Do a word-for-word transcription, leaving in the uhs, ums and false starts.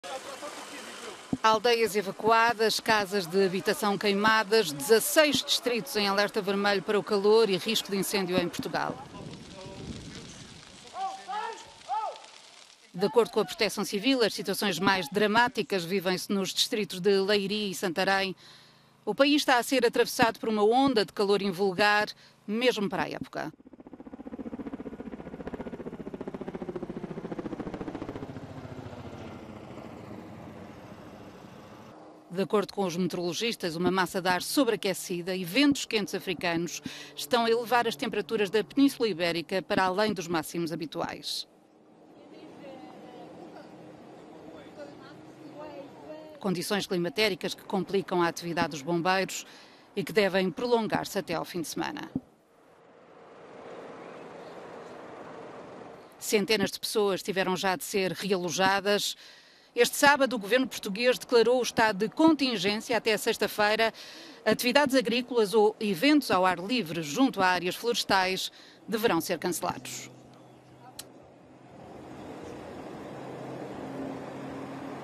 Aldeias evacuadas, casas de habitação queimadas, dezasseis distritos em alerta vermelho para o calor e risco de incêndio em Portugal. De acordo com a Proteção Civil, as situações mais dramáticas vivem-se nos distritos de Leiria e Santarém. O país está a ser atravessado por uma onda de calor invulgar, mesmo para a época. De acordo com os meteorologistas, uma massa de ar sobreaquecida e ventos quentes africanos estão a elevar as temperaturas da Península Ibérica para além dos máximos habituais. Condições climatéricas que complicam a atividade dos bombeiros e que devem prolongar-se até ao fim de semana. Centenas de pessoas tiveram já de ser realojadas. Este sábado, o governo português declarou o estado de contingência até sexta-feira. Atividades agrícolas ou eventos ao ar livre junto a áreas florestais deverão ser cancelados.